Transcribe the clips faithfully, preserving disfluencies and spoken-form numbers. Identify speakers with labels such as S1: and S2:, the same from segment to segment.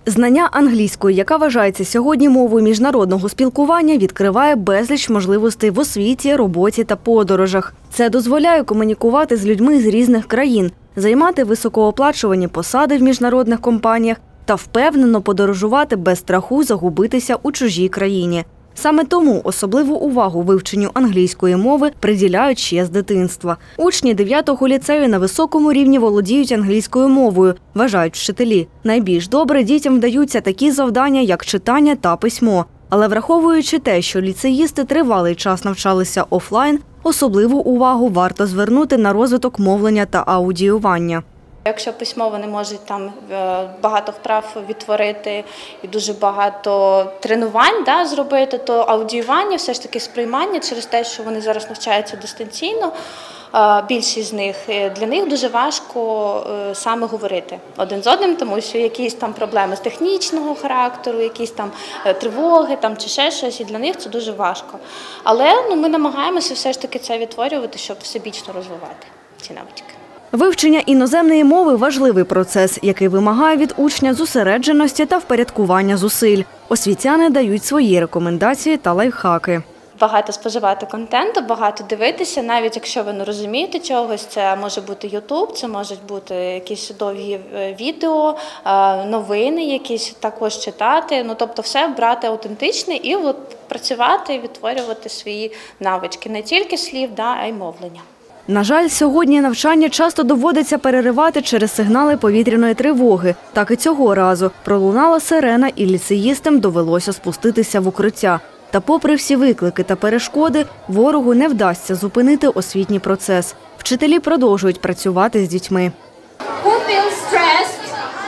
S1: Знання англійської, яка вважається сьогодні мовою міжнародного спілкування, відкриває безліч можливостей в освіті, роботі та подорожах. Це дозволяє комунікувати з людьми з різних країн, займати високооплачувані посади в міжнародних компаніях та впевнено подорожувати без страху загубитися у чужій країні. Саме тому особливу увагу вивченню англійської мови приділяють ще з дитинства. Учні дев'ятого ліцею на високому рівні володіють англійською мовою, вважають вчителі. Найбільш добре дітям вдаються такі завдання, як читання та письмо. Але враховуючи те, що ліцеїсти тривалий час навчалися офлайн, особливу увагу варто звернути на розвиток мовлення та аудіювання.
S2: Якщо письмо вони можуть там багато вправ відтворити і дуже багато тренувань да, зробити, то аудіювання, все ж таки сприймання через те, що вони зараз навчаються дистанційно, більшість з них, для них дуже важко саме говорити один з одним, тому що якісь там проблеми з технічного характеру, якісь там тривоги там, чи ще щось, і для них це дуже важко. Але ну, ми намагаємося все ж таки це відтворювати, щоб всебічно розвивати ці навички.
S1: Вивчення іноземної мови – важливий процес, який вимагає від учня зосередженості та впорядкування зусиль. Освітяни дають свої рекомендації та лайфхаки.
S2: Багато споживати контенту, багато дивитися, навіть якщо ви не розумієте чогось, це може бути ютуб, це можуть бути якісь довгі відео, новини якісь також читати. Ну, тобто все брати аутентичне і от працювати, відтворювати свої навички, не тільки слів, да, а й мовлення.
S1: На жаль, сьогодні навчання часто доводиться переривати через сигнали повітряної тривоги. Так і цього разу пролунала сирена, і ліцеїстам довелося спуститися в укриття. Та попри всі виклики та перешкоди, ворогу не вдасться зупинити освітній процес. Вчителі продовжують працювати з дітьми.
S3: Who feels stressed?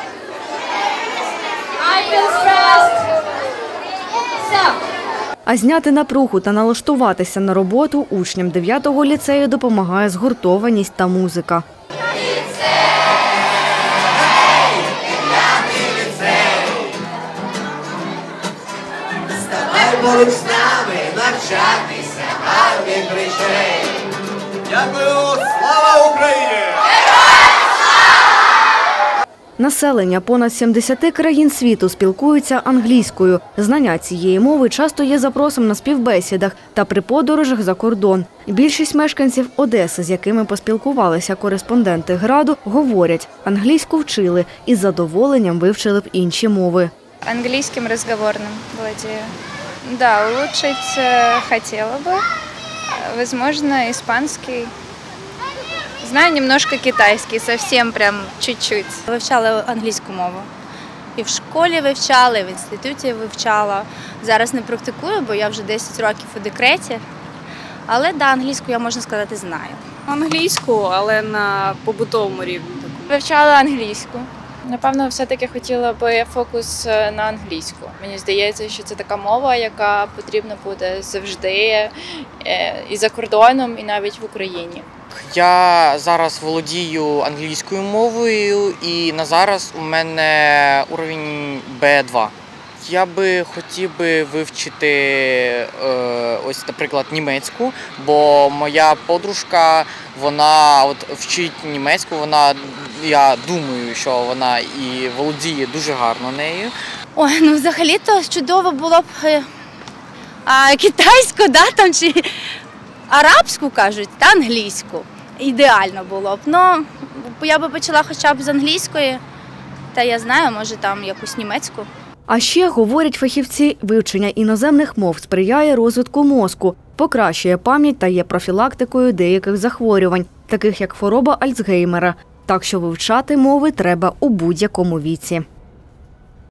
S3: I feel stressed. So.
S1: А зняти напругу та налаштуватися на роботу учням дев'ятого ліцею допомагає згуртованість та музика.
S4: Ставай поруч з нами, навчатися гарних речей. Дякую, слава Україні!
S1: Населення понад сімдесят країн світу спілкуються англійською. Знання цієї мови часто є запросом на співбесідах та при подорожах за кордон. Більшість мешканців Одеси, з якими поспілкувалися кореспонденти «Граду», говорять, англійську вчили і з задоволенням вивчили б інші мови.
S5: Английским разговорным владею. Да, улучшить хотела бы. Возможно, испанский. Знаю немножко китайский, совсем прям чуть-чуть.
S6: Вивчала англійську мову. І в школі вивчала, і в інституті вивчала. Зараз не практикую, бо я вже десять років у декреті. Але да, англійську я, можна сказати, знаю.
S7: Англійську, але на побутовому рівні.
S5: Вивчала англійську. Напевно, все-таки хотіла би фокус на англійську. Мені здається, що це така мова, яка потрібна буде завжди і за кордоном, і навіть в Україні.
S8: Я зараз володію англійською мовою і на зараз у мене уровень бе два. Я би хотів би вивчити ось, наприклад, німецьку, бо моя подружка, вона от вчить німецьку, вона, я думаю, що вона і володіє дуже гарно нею.
S6: Ой, ну взагалі-то чудово було б а, китайську, да, там, чи арабську, кажуть, та англійську. Ідеально було б. Ну, я би почала хоча б з англійської, та я знаю, може там якусь німецьку.
S1: А ще, говорять фахівці, вивчення іноземних мов сприяє розвитку мозку, покращує пам'ять та є профілактикою деяких захворювань, таких як хвороба Альцгеймера. Так що вивчати мови треба у будь-якому віці.